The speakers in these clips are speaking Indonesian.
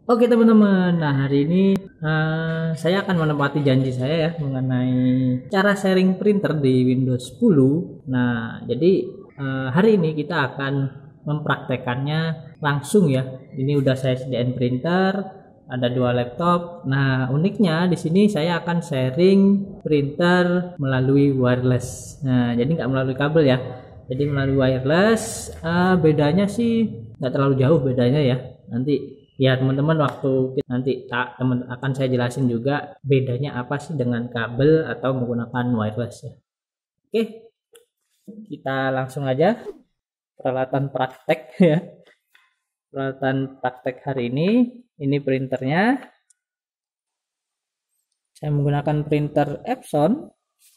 Oke teman-teman, nah hari ini saya akan menepati janji saya ya mengenai cara sharing printer di Windows 10. Nah, jadi hari ini kita akan mempraktekannya langsung ya. Ini udah saya sediain printer, ada dua laptop. Nah, uniknya di sini saya akan sharing printer melalui wireless. Nah, jadi nggak melalui kabel ya. Jadi melalui wireless, bedanya sih nggak terlalu jauh bedanya ya. Nanti ya teman-teman waktu nanti teman akan saya jelasin juga bedanya apa sih dengan kabel atau menggunakan wireless ya. Oke, kita langsung aja peralatan praktek ya. Peralatan praktek hari ini printernya. Saya menggunakan printer Epson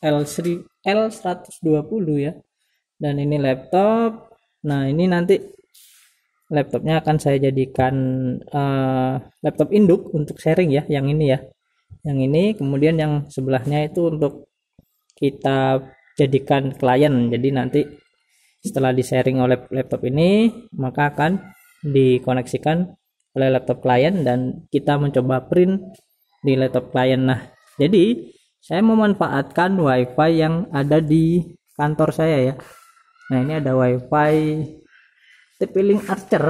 L120 ya. Dan ini laptop. Nah, ini nanti laptopnya akan saya jadikan laptop induk untuk sharing ya, yang ini ya. Yang ini, kemudian yang sebelahnya itu untuk kita jadikan klien. Jadi nanti setelah di sharing oleh laptop ini, maka akan dikoneksikan oleh laptop klien dan kita mencoba print di laptop klien. Nah, jadi saya memanfaatkan wifi yang ada di kantor saya ya. Nah, ini ada wifi TP-Link Archer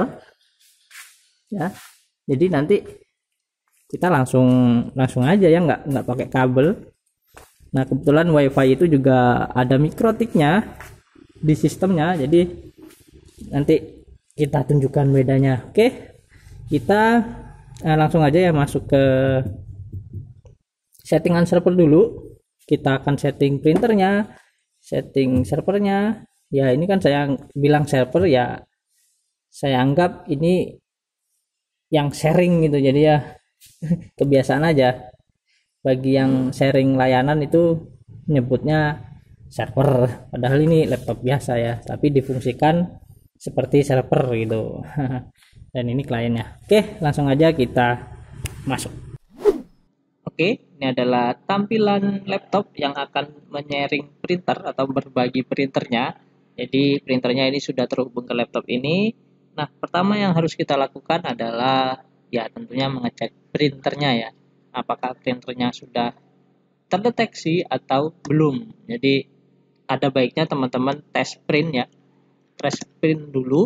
ya. Jadi nanti kita langsung aja ya, nggak pakai kabel. Nah, kebetulan wifi itu juga ada mikrotiknya di sistemnya, jadi nanti kita tunjukkan bedanya. Oke, kita langsung aja ya masuk ke settingan server dulu. Kita akan setting printernya, setting servernya ya. Ini kan saya bilang server ya, saya anggap ini yang sharing gitu, jadi ya kebiasaan aja. Bagi yang sharing layanan itu nyebutnya server, padahal ini laptop biasa ya, tapi difungsikan seperti server gitu. Dan ini kliennya. Oke, langsung aja kita masuk. Oke, ini adalah tampilan laptop yang akan menyaring printer atau berbagi printernya. Jadi printernya ini sudah terhubung ke laptop ini. Nah, pertama yang harus kita lakukan adalah ya tentunya mengecek printernya ya. Apakah printernya sudah terdeteksi atau belum. Jadi ada baiknya teman-teman tes print ya. Tes print dulu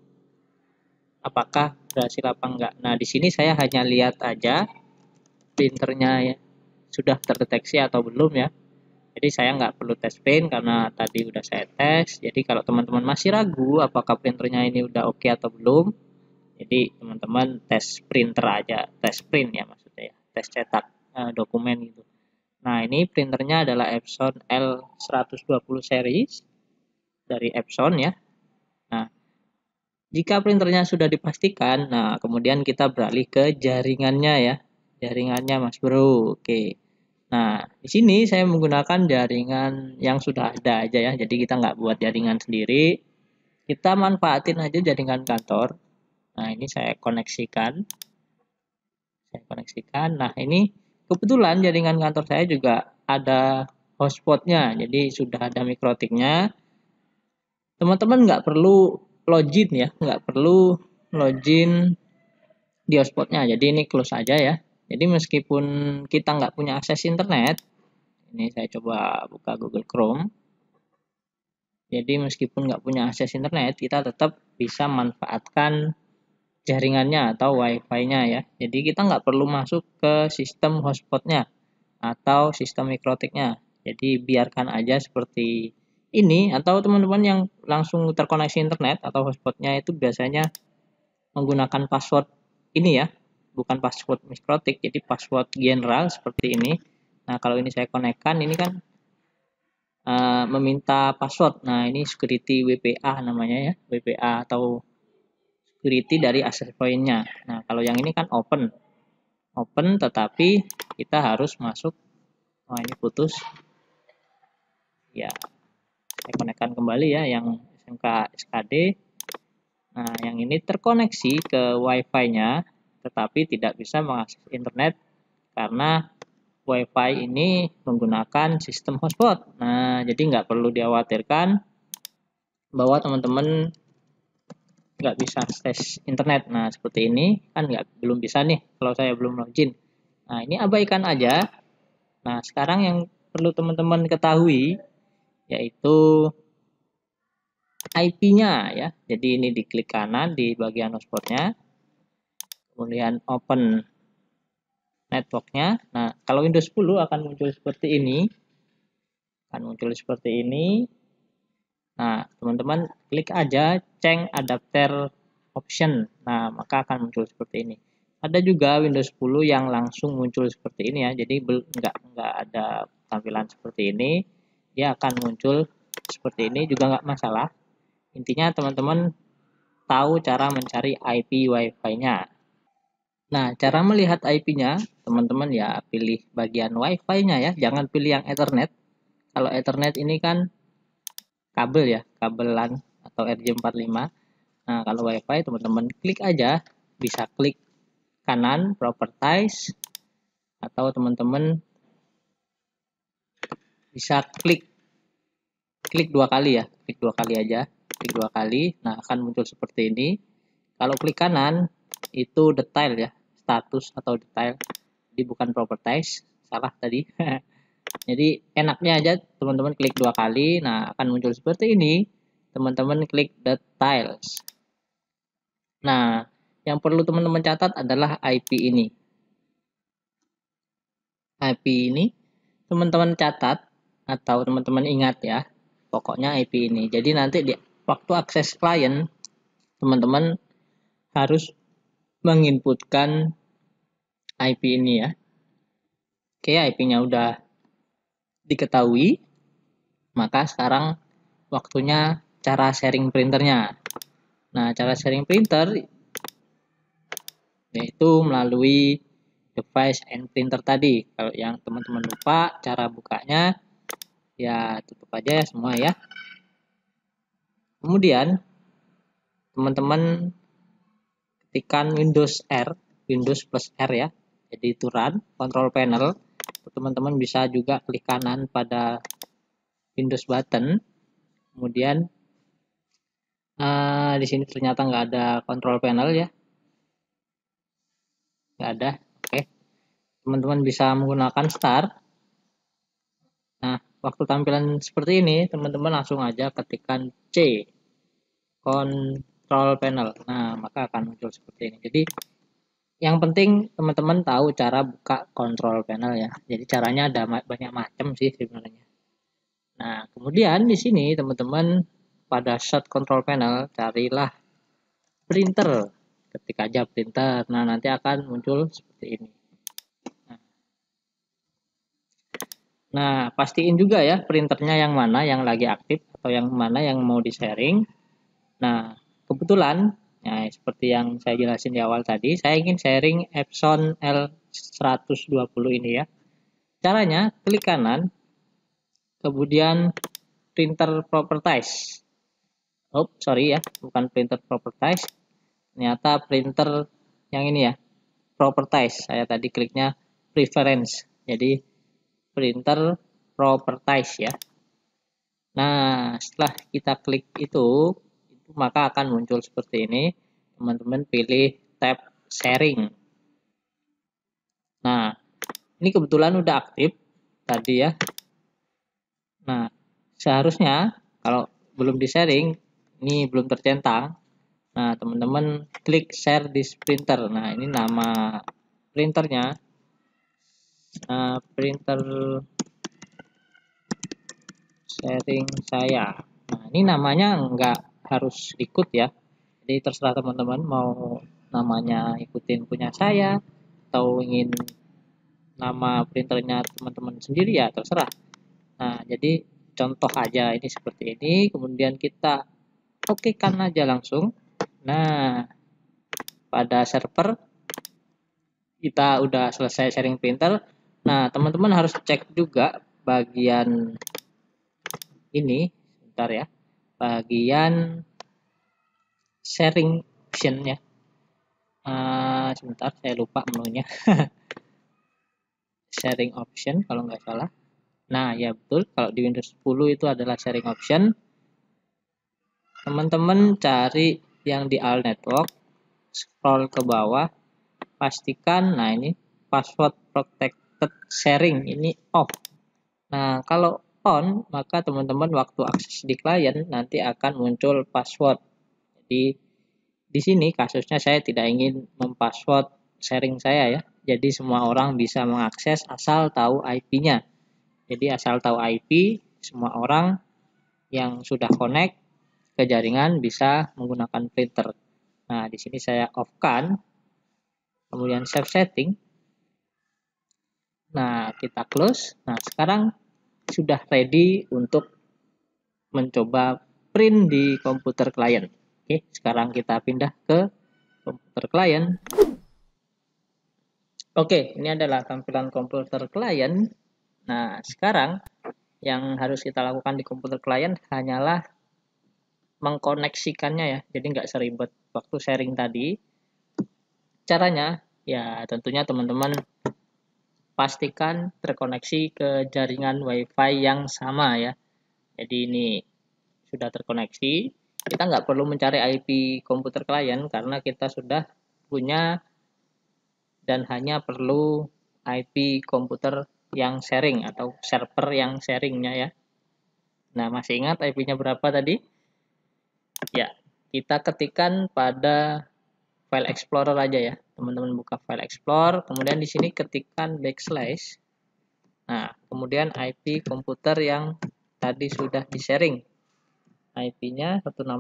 apakah berhasil apa enggak. Nah, di sini saya hanya lihat aja printernya ya sudah terdeteksi atau belum ya. Jadi saya nggak perlu tes print karena tadi udah saya tes. Jadi kalau teman-teman masih ragu apakah printernya ini udah oke atau belum, jadi teman-teman tes printer aja, tes print ya maksudnya ya, tes cetak dokumen gitu. Nah, ini printernya adalah Epson L120 series dari Epson ya. Nah, jika printernya sudah dipastikan, nah kemudian kita beralih ke jaringannya ya. Jaringannya Mas Bro. Oke. Nah, di sini saya menggunakan jaringan yang sudah ada aja ya. Jadi kita nggak buat jaringan sendiri. Kita manfaatin aja jaringan kantor. Nah, ini saya koneksikan. Nah, ini kebetulan jaringan kantor saya juga ada hotspotnya. Jadi sudah ada mikrotiknya. Teman-teman nggak perlu login ya. Nggak perlu login di hotspotnya. Jadi ini close aja ya. Jadi meskipun kita nggak punya akses internet, ini saya coba buka Google Chrome. Jadi meskipun nggak punya akses internet, kita tetap bisa manfaatkan jaringannya atau wifi-nya ya. Jadi kita nggak perlu masuk ke sistem hotspotnya atau sistem mikrotiknya. Jadi biarkan aja seperti ini, atau teman-teman yang langsung terkoneksi internet atau hotspotnya itu biasanya menggunakan password ini ya, bukan password mikrotik, jadi password general seperti ini. Nah, kalau ini saya konekkan, ini kan meminta password. Nah, ini security WPA namanya ya, WPA atau security dari access point-nya. Nah, kalau yang ini kan open tetapi kita harus masuk. Oh, ini putus ya, saya konekkan kembali ya yang SMK SKD. Nah, yang ini terkoneksi ke wifi-nya tetapi tidak bisa mengakses internet karena wifi ini menggunakan sistem hotspot. Nah, jadi nggak perlu dikhawatirkan bahwa teman-teman nggak bisa akses internet. Nah, seperti ini kan belum bisa nih kalau saya belum login. Nah, ini abaikan aja. Nah, sekarang yang perlu teman-teman ketahui yaitu IP-nya ya. Jadi ini diklik kanan di bagian hotspotnya, kemudian open networknya. Nah, kalau Windows 10 akan muncul seperti ini. Nah, teman-teman klik aja change adapter option. Nah, maka akan muncul seperti ini. Ada juga Windows 10 yang langsung muncul seperti ini ya. Jadi nggak ada tampilan seperti ini. Dia akan muncul seperti ini juga nggak masalah. Intinya teman-teman tahu cara mencari IP Wi-Fi-nya. Nah, cara melihat IP-nya, teman-teman ya pilih bagian Wi-Fi-nya ya. Jangan pilih yang Ethernet. Kalau Ethernet ini kan kabel ya, kabelan atau RJ45. Nah, kalau WiFi teman-teman klik aja, bisa klik kanan properties atau teman-teman bisa klik dua kali ya, klik dua kali aja, klik dua kali. Nah, akan muncul seperti ini. Kalau klik kanan itu detail ya, status atau detail. Jadi bukan properties, salah tadi. Jadi enaknya aja teman-teman klik dua kali, nah akan muncul seperti ini. Teman-teman klik details. Nah, yang perlu teman-teman catat adalah IP ini. IP ini teman-teman catat atau teman-teman ingat ya. Pokoknya IP ini. Jadi nanti di waktu akses klien, teman-teman harus menginputkan IP ini ya. Oke, IP-nya udah diketahui, maka sekarang waktunya cara sharing printernya. Nah, cara sharing printer yaitu melalui device and printer tadi. Kalau yang teman-teman lupa cara bukanya, ya tutup aja ya semua ya. Kemudian teman-teman ketikkan Windows R, Windows plus R ya. Jadi itu run, control panel. Teman-teman bisa juga klik kanan pada Windows button. Kemudian di sini ternyata nggak ada control panel ya. Nggak ada. Oke. Teman-teman bisa menggunakan start. Nah, waktu tampilan seperti ini, teman-teman langsung aja ketikkan C, control panel. Nah, maka akan muncul seperti ini. Jadi, yang penting teman-teman tahu cara buka control panel ya. Jadi, caranya ada banyak macam sih sebenarnya. Nah, kemudian di sini teman-teman pada shot control panel, carilah printer. Ketik aja printer. Nah, nanti akan muncul seperti ini. Nah, pastiin juga ya printernya yang mana yang lagi aktif atau yang mana yang mau di-sharing. Nah, kebetulan ya seperti yang saya jelasin di awal tadi, saya ingin sharing Epson L120 ini ya. Caranya klik kanan, kemudian printer properties. Oh, sorry ya, bukan printer properties. Ternyata printer yang ini ya, properties. Saya tadi kliknya preference. Jadi printer properties ya. Nah, setelah kita klik itu maka akan muncul seperti ini. Teman-teman pilih tab sharing. Nah, ini kebetulan udah aktif tadi ya. Nah, seharusnya kalau belum di-sharing, ini belum tercentang. Nah, teman-teman klik share this printer. Nah, ini nama printernya. Printer sharing saya. Nah, ini namanya nggak harus ikut ya. Jadi terserah teman-teman mau namanya ikutin punya saya atau ingin nama printernya teman-teman sendiri ya terserah. Nah, jadi contoh aja ini seperti ini, kemudian kita oke kan aja langsung. Nah, pada server kita udah selesai sharing printer. Nah, teman-teman harus cek juga bagian ini, sebentar ya, bagian sharing option ya. Sebentar, saya lupa menunya. Sharing option kalau nggak salah. Nah, ya betul, kalau di Windows 10 itu adalah sharing option. Teman-teman cari yang di all network, scroll ke bawah, pastikan nah ini password protected sharing ini off. Nah, kalau on, maka teman-teman waktu akses di klien nanti akan muncul password. Jadi di sini kasusnya saya tidak ingin mempassword sharing saya ya. Jadi semua orang bisa mengakses asal tahu IP-nya. Jadi asal tahu IP, semua orang yang sudah connect ke jaringan bisa menggunakan printer. Nah, di sini saya off-kan, kemudian save setting. Nah, kita close. Nah, sekarang sudah ready untuk mencoba print di komputer klien. Oke, sekarang kita pindah ke komputer klien. Oke, ini adalah tampilan komputer klien. Nah, sekarang yang harus kita lakukan di komputer klien hanyalah mengkoneksikannya ya. Jadi nggak seribet waktu sharing tadi. Caranya, ya tentunya teman-teman pastikan terkoneksi ke jaringan WiFi yang sama ya. Jadi ini sudah terkoneksi. Kita nggak perlu mencari IP komputer klien karena kita sudah punya dan hanya perlu IP komputer yang sharing atau server yang sharingnya ya. Nah, masih ingat IP-nya berapa tadi? Ya, kita ketikkan pada file explorer aja ya. Teman-teman buka file explorer, kemudian di sini ketikkan backslash. Nah, kemudian IP komputer yang tadi sudah di-sharing. IP-nya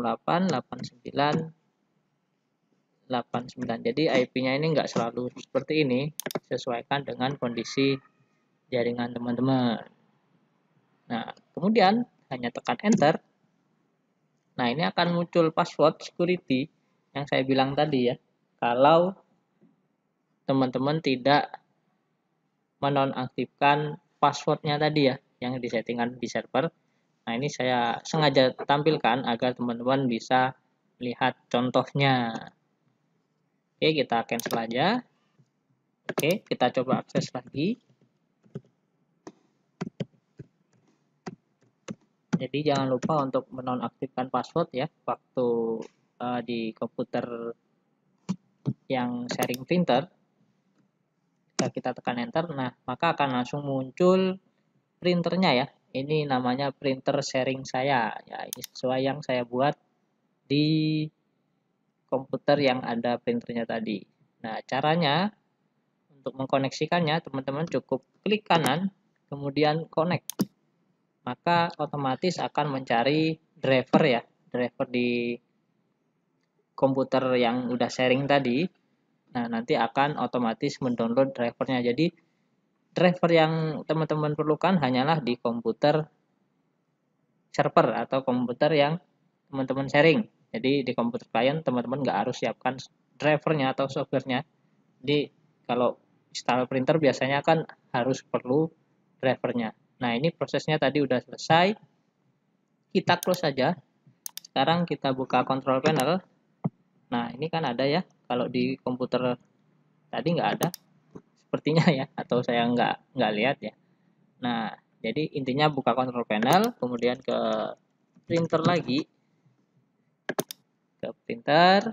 168.89. Jadi IP-nya ini nggak selalu seperti ini, sesuaikan dengan kondisi jaringan teman-teman. Nah, kemudian hanya tekan enter. Nah, ini akan muncul password security yang saya bilang tadi ya. Kalau teman-teman tidak menonaktifkan passwordnya tadi ya, yang disettingkan di server. Nah, ini saya sengaja tampilkan agar teman-teman bisa melihat contohnya. Oke, kita cancel aja. Oke, kita coba akses lagi. Jadi jangan lupa untuk menonaktifkan password ya waktu di komputer yang sharing printer. Jika kita tekan enter, nah maka akan langsung muncul printernya ya. Ini namanya printer sharing saya. Ya, ini sesuai yang saya buat di komputer yang ada printernya tadi. Nah, caranya untuk mengkoneksikannya, teman-teman cukup klik kanan, kemudian connect. Maka otomatis akan mencari driver ya, driver di komputer yang udah sharing tadi. Nah, nanti akan otomatis mendownload drivernya. Jadi, driver yang teman-teman perlukan hanyalah di komputer server atau komputer yang teman-teman sharing. Jadi, di komputer klien teman-teman nggak harus siapkan drivernya atau softwarenya. Jadi, kalau install printer biasanya kan harus perlu drivernya. Nah, ini prosesnya tadi udah selesai. Kita close saja. Sekarang kita buka control panel. Nah, ini kan ada ya. Kalau di komputer tadi nggak ada. Sepertinya ya. Atau saya nggak lihat ya. Nah, jadi intinya buka control panel. Kemudian ke printer lagi. Ke printer.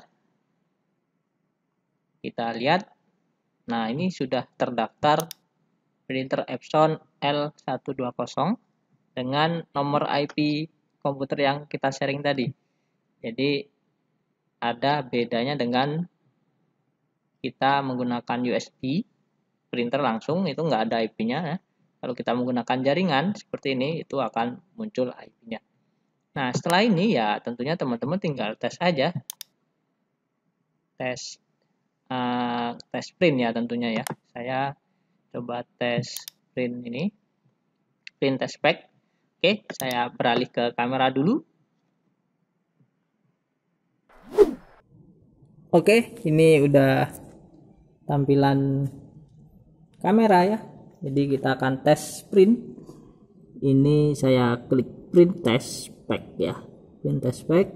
Kita lihat. Nah, ini sudah terdaftar printer Epson L120 dengan nomor IP komputer yang kita sharing tadi. Jadi ada bedanya dengan kita menggunakan USB printer langsung, itu nggak ada IP-nya ya. Kalau kita menggunakan jaringan seperti ini, itu akan muncul IP-nya. Nah, setelah ini ya tentunya teman-teman tinggal tes aja. Tes print ya tentunya ya. Saya coba tes print ini. Print test pack. Oke, saya beralih ke kamera dulu. Oke, ini udah tampilan kamera ya. Jadi kita akan tes print. Ini saya klik print test pack ya. Print test pack.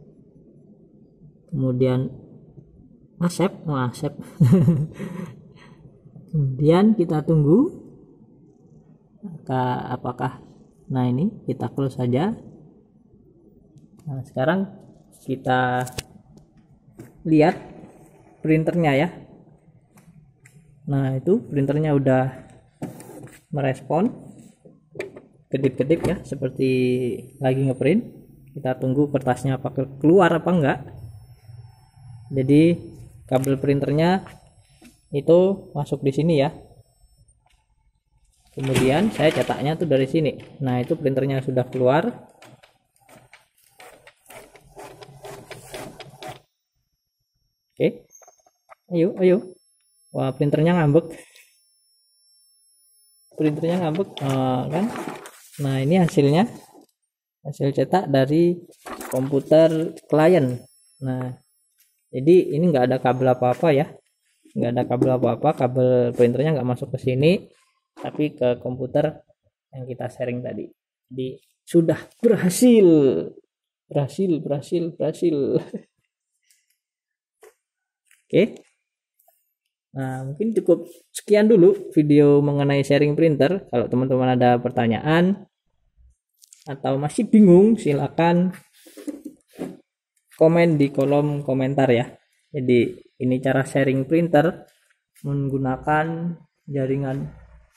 Kemudian accept. Kemudian kita tunggu apakah. Nah, ini kita close saja. Nah, sekarang kita lihat printernya ya. Nah itu printernya udah merespon, kedip-kedip ya, seperti lagi ngeprint. Kita tunggu kertasnya apakah keluar apa enggak. Jadi kabel printernya itu masuk di sini ya, kemudian saya cetaknya tuh dari sini. Nah itu printernya sudah keluar. Oke, ayo. Wah, printernya ngambek, kan. Nah ini hasil cetak dari komputer klien. Nah jadi ini nggak ada kabel apa-apa ya, kabel printernya nggak masuk ke sini, tapi ke komputer yang kita sharing tadi. Jadi sudah berhasil. Oke. Nah, mungkin cukup sekian dulu video mengenai sharing printer. Kalau teman-teman ada pertanyaan atau masih bingung, silakan komen di kolom komentar ya. Jadi ini cara sharing printer menggunakan jaringan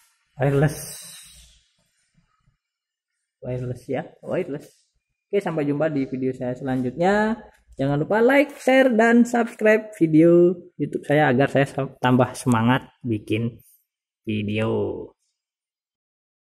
wireless ya, wireless. Oke, sampai jumpa di video saya selanjutnya. Jangan lupa like, share, dan subscribe video YouTube saya agar saya tambah semangat bikin video.